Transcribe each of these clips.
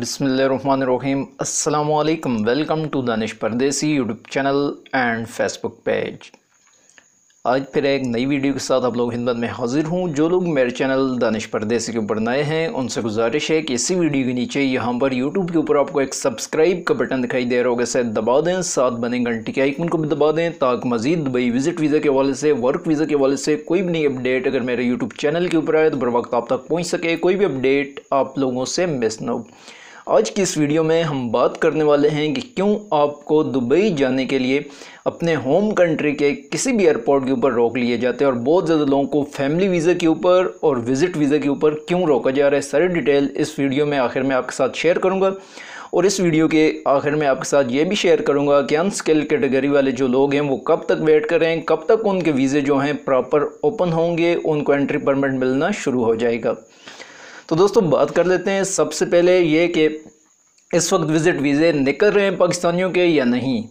बिस्मिल्लाहिर्रहमानिर्रहीम। अस्सलामुअलैकुम। Welcome to Danish Pardesi YouTube channel and Facebook page. आज फिर एक नई वीडियो के साथ आप लोग खिदमत में हाजिर हूँ। जो लोग मेरे चैनल दानिश परदेसी के ऊपर नए हैं उनसे गुजारिश है कि इसी वीडियो के नीचे यहाँ पर यूट्यूब के ऊपर आपको एक सब्सक्राइब का बटन दिखाई दे रहा होगा, इसे दबा दें, साथ बने घंटी के आइकन को भी दबा दें ताकि मजीद दुबई विजिट वीज़ा के हवाले से, वर्क वीज़ा के हवाले से कोई भी नई अपडेट अगर मेरे यूट्यूब चैनल के ऊपर आए तो बर वक्त आप तक पहुँच सके, कोई भी अपडेट आप लोगों से मिस ना हो। आज की इस वीडियो में हम बात करने वाले हैं कि क्यों आपको दुबई जाने के लिए अपने होम कंट्री के किसी भी एयरपोर्ट के ऊपर रोक लिए जाते हैं और बहुत ज़्यादा लोगों को फैमिली वीज़ा के ऊपर और विज़िट वीज़ा के ऊपर क्यों रोका जा रहा है। सारी डिटेल इस वीडियो में आखिर में आपके साथ शेयर करूंगा और इस वीडियो के आखिर में आपके साथ ये भी शेयर करूंगा कि अनस्किल्ड कैटेगरी वाले जो लोग हैं वो कब तक वेट करें, कब तक उनके वीज़े जो हैं प्रॉपर ओपन होंगे, उनको एंट्री परमिट मिलना शुरू हो जाएगा। तो दोस्तों बात कर लेते हैं सबसे पहले ये कि इस वक्त विज़िट वीज़े निकल रहे हैं पाकिस्तानियों के या नहीं।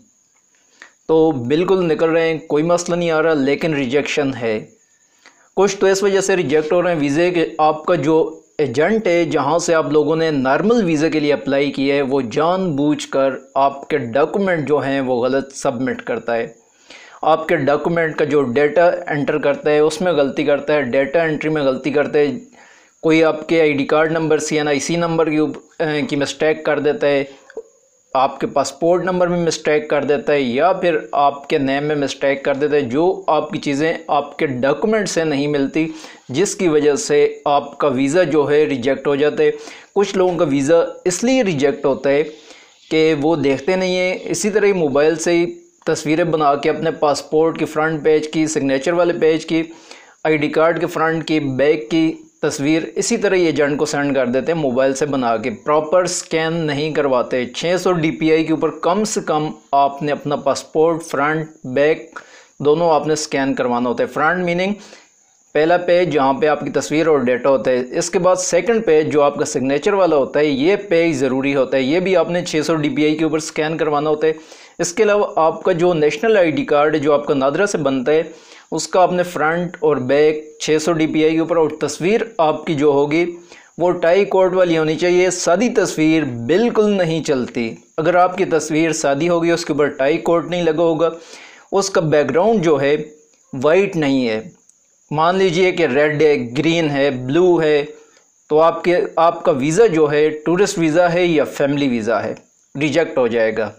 तो बिल्कुल निकल रहे हैं, कोई मसला नहीं आ रहा, लेकिन रिजेक्शन है। कुछ तो इस वजह से रिजेक्ट हो रहे हैं वीज़े कि आपका जो एजेंट है जहां से आप लोगों ने नॉर्मल वीज़ा के लिए अप्लाई किया है वो जानबूझकर आपके डॉक्यूमेंट जो हैं वो गलत सबमिट करता है। आपके डॉक्यूमेंट का जो डेटा एंटर करता है उसमें गलती करता है, डेटा एंट्री में गलती करता है, कोई आपके ID card number CNIC number की मिस्टेक कर देता है, आपके पासपोर्ट नंबर में मिस्टेक कर देता है या फिर आपके नेम में मिस्टेक कर देता है, जो आपकी चीज़ें आपके डॉक्यूमेंट से नहीं मिलती, जिसकी वजह से आपका वीज़ा जो है रिजेक्ट हो जाता है। कुछ लोगों का वीज़ा इसलिए रिजेक्ट होता है कि वो देखते नहीं हैं। इसी तरह ही मोबाइल से ही तस्वीरें बना के अपने पासपोर्ट की फ्रंट पेज की, सिग्नेचर वाले पेज की, आईडी कार्ड के फ्रंट की, बैक की तस्वीर इसी तरह ये एजेंट को सेंड कर देते हैं मोबाइल से बना के, प्रॉपर स्कैन नहीं करवाते। 600 DPI के ऊपर कम से कम आपने अपना पासपोर्ट फ्रंट बैक दोनों आपने स्कैन करवाना होता है। फ्रंट मीनिंग पहला पेज जहाँ पे आपकी तस्वीर और डेटा होता है, इसके बाद सेकंड पेज जो आपका सिग्नेचर वाला होता है, ये पेज ज़रूरी होता है, ये भी आपने 600 DPI के ऊपर स्कैन करवाना होता है। इसके अलावा आपका जो नेशनल ID कार्ड जो आपका नादरा से बनता है उसका आपने फ्रंट और बैक 600 DPI के ऊपर, और तस्वीर आपकी जो होगी वो टाई कोट वाली होनी चाहिए। सादी तस्वीर बिल्कुल नहीं चलती। अगर आपकी तस्वीर सादी होगी उसके ऊपर टाई कोट नहीं लगा होगा, उसका बैकग्राउंड जो है वाइट नहीं है, मान लीजिए कि रेड है, ग्रीन है, ब्लू है, तो आपका वीज़ा जो है टूरिस्ट वीज़ा है या फैमिली वीज़ा है, रिजेक्ट हो जाएगा।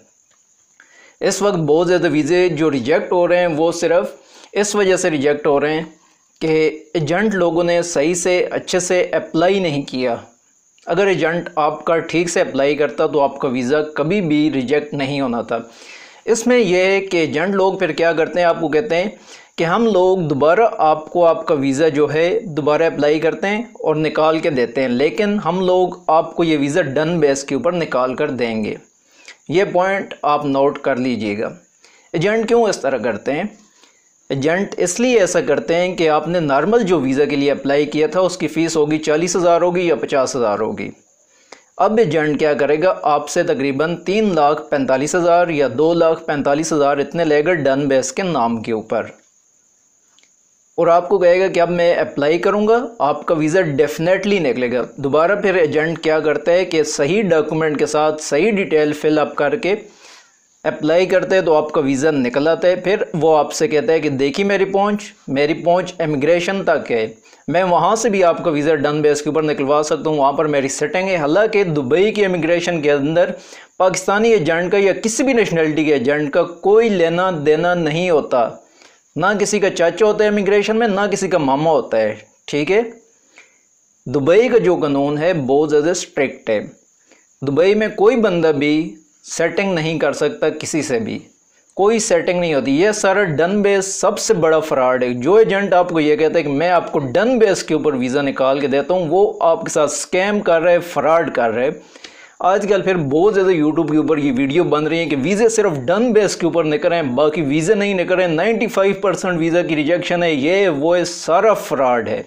इस वक्त बहुत ज़्यादा वीज़े जो रिजेक्ट हो रहे हैं वो सिर्फ इस वजह से रिजेक्ट हो रहे हैं कि एजेंट लोगों ने सही से अच्छे से अप्लाई नहीं किया। अगर एजेंट आपका ठीक से अप्लाई करता तो आपका वीज़ा कभी भी रिजेक्ट नहीं होना था। इसमें यह है कि एजेंट लोग फिर क्या करते हैं, आपको कहते हैं कि हम लोग दोबारा आपको आपका वीज़ा जो है दोबारा अप्लाई करते हैं और निकाल के देते हैं, लेकिन हम लोग आपको ये वीज़ा डन बेस के ऊपर निकाल कर देंगे। ये पॉइंट आप नोट कर लीजिएगा। एजेंट क्यों इस तरह करते हैं? एजेंट इसलिए ऐसा करते हैं कि आपने नॉर्मल जो वीज़ा के लिए अप्लाई किया था उसकी फ़ीस होगी 40,000 होगी या 50,000 होगी। अब एजेंट क्या करेगा, आपसे तकरीबन 3,45,000 या 2,45,000 इतने लेगा डन बेस के नाम के ऊपर, और आपको कहेगा कि अब मैं अप्लाई करूंगा, आपका वीज़ा डेफिनेटली निकलेगा। दोबारा फिर एजेंट क्या करता है कि सही डॉक्यूमेंट के साथ सही डिटेल फिल अप करके अप्लाई करते हैं तो आपका वीज़ा निकल आता है। फिर वो आपसे कहता है कि देखिए मेरी पहुंच इमिग्रेशन तक है, मैं वहां से भी आपका वीज़ा डन बेस के ऊपर निकलवा सकता हूं, वहां पर मेरी सेटिंग है। हालांकि दुबई के इमिग्रेशन के अंदर पाकिस्तानी एजेंट का या किसी भी नेशनलिटी के एजेंट का कोई लेना देना नहीं होता, ना किसी का चाचा होता है इमिग्रेशन में, ना किसी का मामा होता है। ठीक है, दुबई का जो कानून है बहुत ज़्यादा स्ट्रिक्ट है। दुबई में कोई बंदा भी सेटिंग नहीं कर सकता, किसी से भी कोई सेटिंग नहीं होती। ये सारा डन बेस सबसे बड़ा फ्रॉड है। जो एजेंट आपको ये कहता है कि मैं आपको डन बेस के ऊपर वीज़ा निकाल के देता हूँ, वो आपके साथ स्कैम कर रहा है, फ्रॉड कर रहा है। आजकल फिर बहुत ज़्यादा यूट्यूब के ऊपर ये वीडियो बन रही है कि वीज़े सिर्फ डन बेस के ऊपर निकल रहे हैं, बाकी वीज़े नहीं निकल रहे हैं, 95% वीज़ा की रिजेक्शन है, ये वो सारा फ्रॉड है।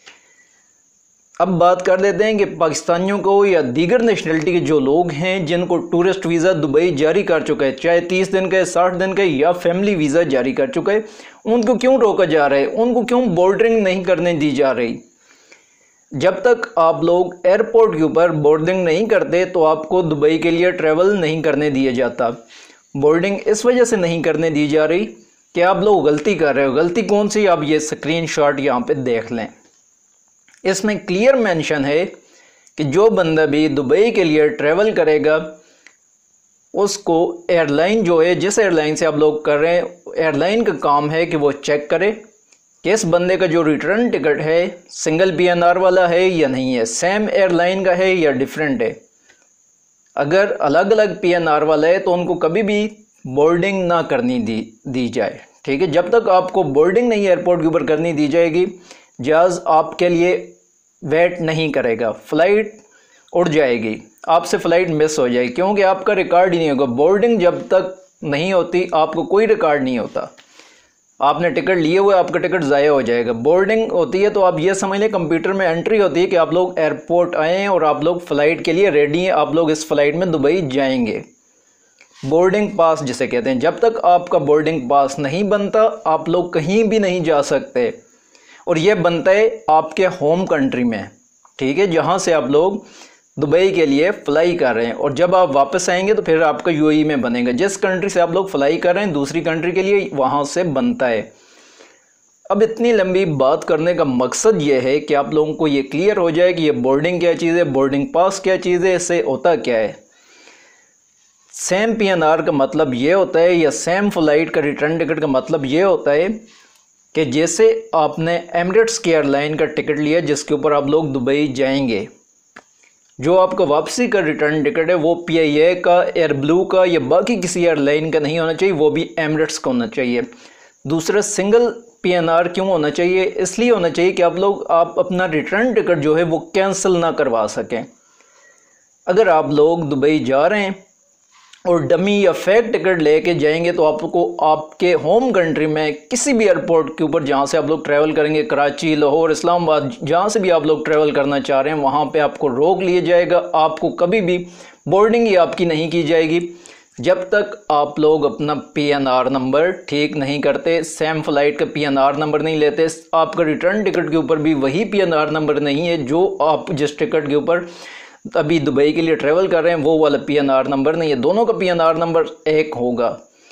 अब बात कर लेते हैं कि पाकिस्तानियों को या दीगर नेशनलिटी के जो लोग हैं जिनको टूरिस्ट वीज़ा दुबई जारी कर चुका है, चाहे 30 दिन का है, 60 दिन का है या फैमिली वीज़ा जारी कर चुका है, उनको क्यों रोका जा रहा है, उनको क्यों बॉर्डरिंग नहीं करने दी जा रही। जब तक आप लोग एयरपोर्ट के ऊपर बोर्डिंग नहीं करते तो आपको दुबई के लिए ट्रैवल नहीं करने दिया जाता। बोर्डिंग इस वजह से नहीं करने दी जा रही कि आप लोग गलती कर रहे हो। गलती कौन सी, आप ये स्क्रीनशॉट यहाँ पे देख लें। इसमें क्लियर मेंशन है कि जो बंदा भी दुबई के लिए ट्रैवल करेगा उसको एयरलाइन जो है, जिस एयरलाइन से आप लोग कर रहे हैं, एयरलाइन का काम है कि वो चेक करे कि इस बंदे का जो रिटर्न टिकट है सिंगल PNR वाला है या नहीं है, सेम एयरलाइन का है या डिफरेंट है। अगर अलग अलग PNR वाला है तो उनको कभी भी बोर्डिंग ना करनी दी जाए। ठीक है, जब तक आपको बोर्डिंग नहीं एयरपोर्ट के ऊपर करनी दी जाएगी, जहाज़ आपके लिए वेट नहीं करेगा, फ़्लाइट उड़ जाएगी, आपसे फ़्लाइट मिस हो जाएगी, क्योंकि आपका रिकॉर्ड ही नहीं होगा। बोर्डिंग जब तक नहीं होती आपको कोई रिकॉर्ड नहीं होता। आपने टिकट लिए हुए, आपका टिकट ज़ाया हो जाएगा। बोर्डिंग होती है तो आप ये समझ लें कंप्यूटर में एंट्री होती है कि आप लोग एयरपोर्ट आए हैं और आप लोग फ़्लाइट के लिए रेडी हैं, आप लोग इस फ़्लाइट में दुबई जाएंगे। बोर्डिंग पास जिसे कहते हैं, जब तक आपका बोर्डिंग पास नहीं बनता आप लोग कहीं भी नहीं जा सकते। और ये बनता है आपके होम कंट्री में, ठीक है, जहाँ से आप लोग दुबई के लिए फ़्लाई कर रहे हैं। और जब आप वापस आएंगे तो फिर आपका UAE में बनेगा। जिस कंट्री से आप लोग फ़्लाई कर रहे हैं दूसरी कंट्री के लिए वहाँ से बनता है। अब इतनी लंबी बात करने का मकसद ये है कि आप लोगों को ये क्लियर हो जाए कि ये बोर्डिंग क्या चीज़ है, बोर्डिंग पास क्या चीज़ है, इससे होता क्या है। सेम PNR का मतलब ये होता है, या सेम फ़्लाइट का रिटर्न टिकट का मतलब ये होता है कि जैसे आपने एमिरेट्स की एयरलाइन का टिकट लिया जिसके ऊपर आप लोग दुबई जाएंगे, जो आपका वापसी का रिटर्न टिकट है वो PIA का, एयर ब्लू का या बाकी किसी एयरलाइन का नहीं होना चाहिए, वो भी एमिरेट्स का होना चाहिए। दूसरा, सिंगल PNR क्यों होना चाहिए? इसलिए होना चाहिए कि आप अपना रिटर्न टिकट जो है वो कैंसिल ना करवा सकें। अगर आप लोग दुबई जा रहे हैं और डमी या फेक टिकट लेके जाएंगे तो आपको आपके होम कंट्री में किसी भी एयरपोर्ट के ऊपर जहाँ से आप लोग ट्रैवल करेंगे, कराची, लाहौर, इस्लामाबाद, जहाँ से भी आप लोग ट्रैवल करना चाह रहे हैं वहाँ पे आपको रोक लिया जाएगा। आपको कभी भी बोर्डिंग ही आपकी नहीं की जाएगी जब तक आप लोग अपना PNR नंबर ठीक नहीं करते, सेम फ़्लाइट का PNR नंबर नहीं लेते। आपका रिटर्न टिकट के ऊपर भी वही PNR नंबर नहीं है जो आप जिस टिकट के ऊपर अभी दुबई के लिए ट्रैवल कर रहे हैं वो वाला PNR नंबर नहीं है। दोनों का PNR नंबर एक होगा।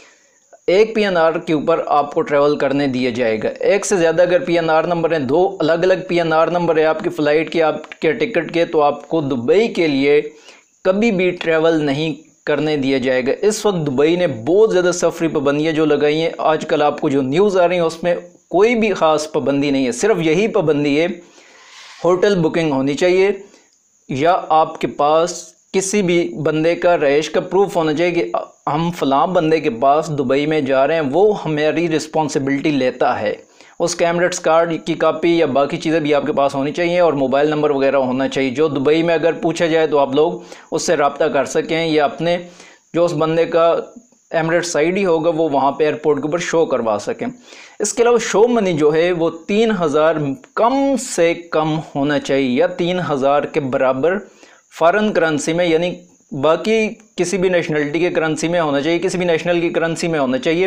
एक PNR के ऊपर आपको ट्रैवल करने दिया जाएगा। एक से ज़्यादा अगर PNR नंबर हैं, दो अलग अलग PNR नंबर है आपकी फ़्लाइट के, आपके टिकट के, तो आपको दुबई के लिए कभी भी ट्रैवल नहीं करने दिया जाएगा। इस वक्त दुबई ने बहुत ज़्यादा सफरी पाबंदियाँ जो लगाई हैं, आजकल आपको जो न्यूज़ आ रही है उसमें कोई भी ख़ास पाबंदी नहीं है। सिर्फ यही पाबंदी है होटल बुकिंग होनी चाहिए या आपके पास किसी भी बंदे का रहायश का प्रूफ होना चाहिए कि हम फ़लाँ बंदे के पास दुबई में जा रहे हैं, वो हमारी रिस्पॉन्सिबिलिटी लेता है। उसका एमिरेट्स कार्ड की कापी या बाकी चीज़ें भी आपके पास होनी चाहिए और मोबाइल नंबर वगैरह होना चाहिए जो दुबई में अगर पूछा जाए तो आप लोग उससे रब्ता कर सकें या अपने जो उस बंदे का एमिरेट्स ID होगा वो वहाँ पे एयरपोर्ट के ऊपर शो करवा सकें। इसके अलावा शो मनी जो है वो 3000 कम से कम होना चाहिए या 3000 के बराबर फ़ॉरेन करेंसी में, यानी बाकी किसी भी नेशनलिटी के करेंसी में होना चाहिए, किसी भी नेशनल की करेंसी में होना चाहिए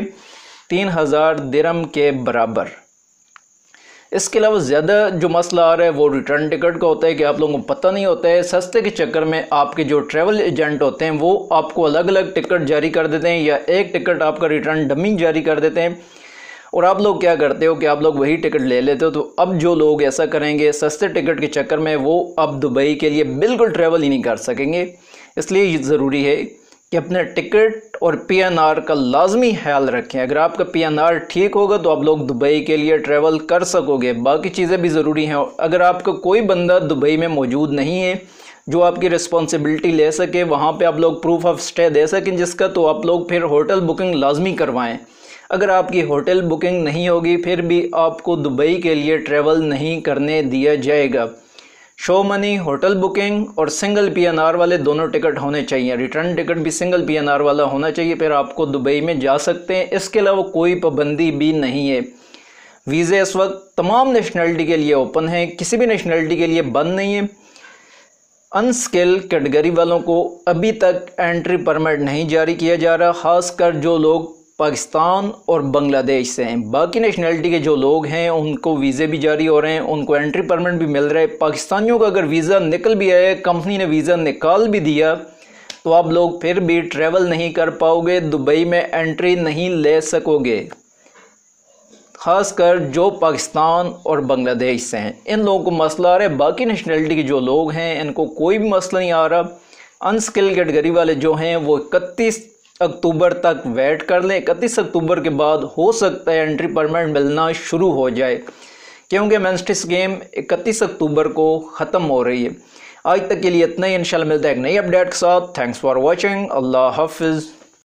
3000 दिरहम के बराबर। इसके अलावा ज़्यादा जो मसला आ रहा है वो रिटर्न टिकट का होता है कि आप लोगों को पता नहीं होता है। सस्ते के चक्कर में आपके जो ट्रैवल एजेंट होते हैं वो आपको अलग अलग टिकट जारी कर देते हैं या एक टिकट आपका रिटर्न डमी जारी कर देते हैं और आप लोग क्या करते हो कि आप लोग वही टिकट ले लेते हो। तो अब जो लोग ऐसा करेंगे सस्ते टिकट के चक्कर में वो अब दुबई के लिए बिल्कुल ट्रैवल ही नहीं कर सकेंगे। इसलिए ये ज़रूरी है कि अपने टिकट और PNR का लाजमी ख्याल रखें। अगर आपका PNR ठीक होगा तो आप लोग दुबई के लिए ट्रैवल कर सकोगे। बाकी चीज़ें भी ज़रूरी हैं। अगर आपका कोई बंदा दुबई में मौजूद नहीं है जो आपकी रिस्पॉन्सिबिलिटी ले सके, वहाँ पे आप लोग प्रूफ ऑफ स्टे दे सकें जिसका, तो आप लोग फिर होटल बुकिंग लाजमी करवाएं। अगर आपकी होटल बुकिंग नहीं होगी फिर भी आपको दुबई के लिए ट्रैवल नहीं करने दिया जाएगा। शो मनी, होटल बुकिंग और सिंगल PNR वाले दोनों टिकट होने चाहिए। रिटर्न टिकट भी सिंगल PNR वाला होना चाहिए, फिर आपको दुबई में जा सकते हैं। इसके अलावा कोई पाबंदी भी नहीं है। वीज़े इस वक्त तमाम नेशनलिटी के लिए ओपन है, किसी भी नेशनलिटी के लिए बंद नहीं है। अनस्किल कैटेगरी वालों को अभी तक एंट्री परमिट नहीं जारी किया जा रहा, ख़ासकर जो लोग पाकिस्तान और बांग्लादेश से हैं। बाकी नेशनलिटी के जो लोग हैं उनको वीज़े भी जारी हो रहे हैं, उनको एंट्री परमिट भी मिल रहा है। पाकिस्तानियों का अगर वीज़ा निकल भी आया, कंपनी ने वीज़ा निकाल भी दिया, तो आप लोग फिर भी ट्रैवल नहीं कर पाओगे, दुबई में एंट्री नहीं ले सकोगे। ख़ासकर जो पाकिस्तान और बांग्लादेश से हैं इन लोगों को मसला आ रहा है। बाकी नेशनलिटी के जो लोग हैं इनको कोई भी मसला नहीं आ रहा। अनस्किल्ड कैटेगरी वाले जो हैं वो 31 अक्टूबर तक वेट कर लें। 31 अक्टूबर के बाद हो सकता है एंट्री परमिट मिलना शुरू हो जाए, क्योंकि मेंस्ट्रुअल स्कीम 31 अक्टूबर को ख़त्म हो रही है। आज तक के लिए इतना ही। इंशाल्लाह मिलता है एक नई अपडेट के साथ। Thanks for watching. अल्लाह हाफिज़।